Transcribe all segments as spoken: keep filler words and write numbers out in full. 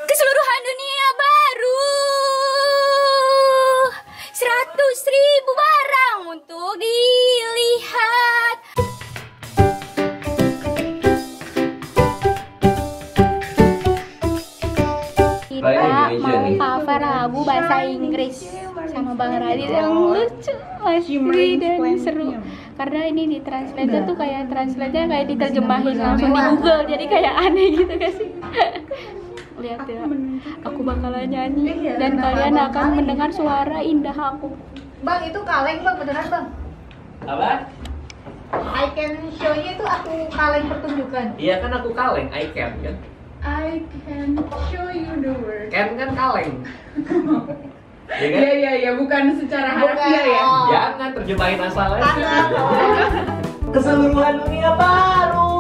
Keseluruhan dunia baru, seratus ribu barang untuk dilihat. Kita mau cover lagu bahasa Inggris sama Bang Radit yang lucu, asli dan seru. Karena ini di translate tuh kayak translate-nya kayak diterjemahin langsung di Google, jadi kayak aneh gitu gak sih? Lihat ya, aku bakalan nyanyi dan kalian akan mendengar suara indah aku. Bang, itu kaleng bang, beneran bang? Apa? I can show you itu aku kaleng pertunjukan. Iya kan aku kaleng, I can kan? I can show you the word. Can kan kaleng. Iya kan? Iya iya iya, bukan secara harfiah ya. Jangan terjemahin asal aja. Keseluruhan dunia baru,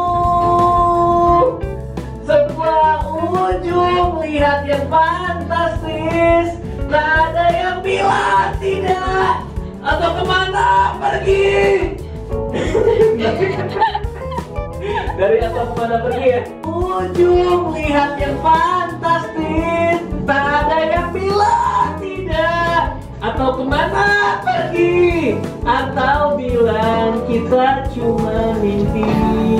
sebuah ujung lihat yang fantastis. Tak ada yang bilang tidak atau kemana pergi. Dari atau kemana pergi ya? Ujung lihat yang fantastis. Tak ada yang bilang tidak atau kemana pergi, atau bilang kita cuma mimpi.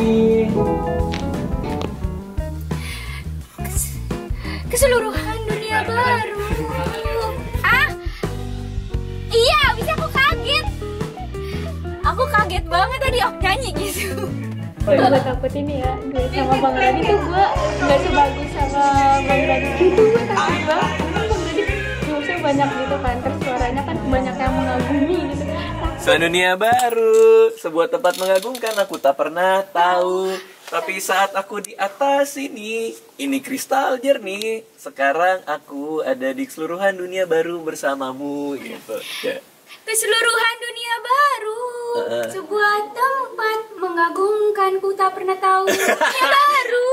Kes- Keseluruhan dunia baru. Ah, iya, bisa aku kaget. Aku kaget banget tadi aku nyanyi gitu. Gue takut ini ya, gue sama Bang Radit tuh gue gak sebagus sama Bang Radit gitu. Gue takut banget karena Bang Radit maksudnya banyak gitu kan, terus suaranya kan banyak yang mengagumi gitu. Sedunia baru, sebuah tempat mengagumkan aku tak pernah tahu. Tapi saat aku di atas ini, ini kristal jernih. Sekarang aku ada di keseluruhan dunia baru bersamamu gitu. Ya. Keseluruhan dunia baru, Uh-uh. sebuah tempat mengagumkan ku tak pernah tahu. Dunia baru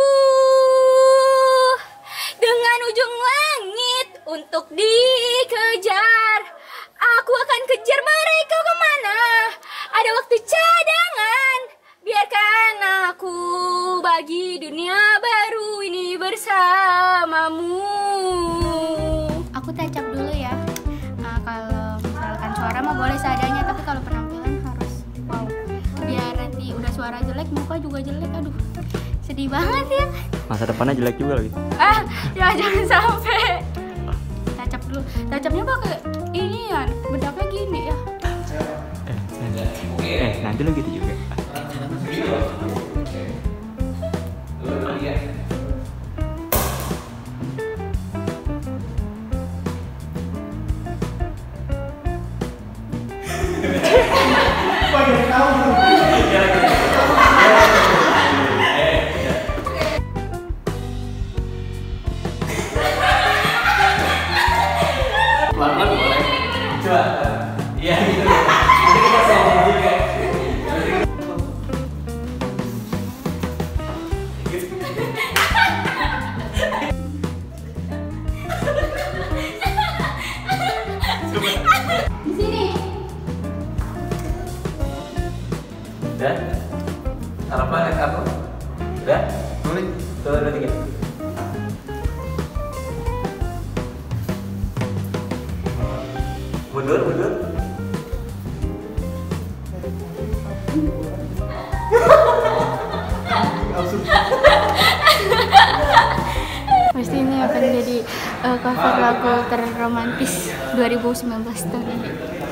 dengan ujung langit untuk dikejar. Aku akan kejar mereka kemana? Ada waktu cadangan. Biarkan aku bagi dunia baru ini bersamamu. Aku tacap dulu ya. Nah, kalau misalkan suara mah boleh seadanya, tapi kalau penampilan harus wow. Biar nanti udah suara jelek, muka juga jelek. Aduh, sedih banget ya. Masa depannya jelek juga lagi. Ah, ya jangan sampai. Tacap dulu. Tacapnya pakai ini ya, bedaknya gini ya. Eh, eh, eh nanti lo gitu juga. Pelan-pelan boleh. Coba. Iya gitu. Nanti kita sombong juga. Di sini. Udah? Harapan lihat aku? Udah? Tulis. Tuh, dua, tiga. Mundur, mundur. Pasti ini akan jadi uh, cover lagu terromantis dua ribu sembilan belas tahun ini.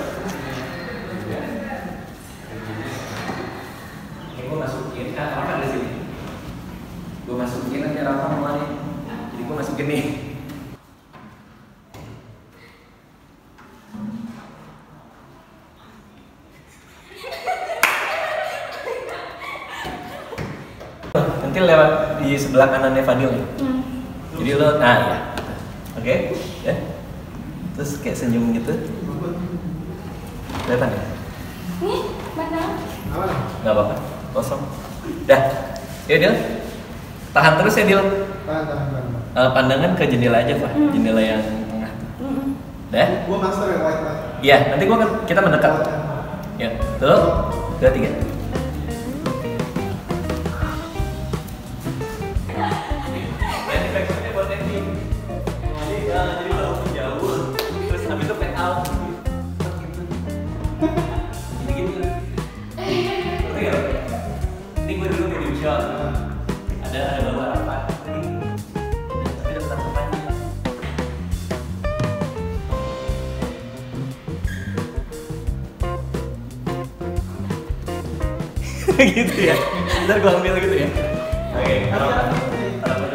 Ini gue masukin, ah, Rafa ada sini. Gue masukin nanti Rafa kemana? Jadi gue masukin nih. Nanti lewat di sebelah kanannya Fadil ya. Hmm. Jadi lo, nah ya, oke, ya. Terus kayak senyum gitu. Kelihatan ya? Nih, mana? Nggak apa-apa, kosong. Dah, ya Dil. Tahan terus ya Dil. Tahan, tahan, tahan. Uh, pandangan ke jendela aja Pak, Hmm. jendela yang tengah. Mm-mm. Dah? Gua master yang white white. Iya, nanti gua kan kita mendekat. Ya, tuh, dua tiga. gitu ya. Ntar gua ambil gitu ya. Oke, taruh taruh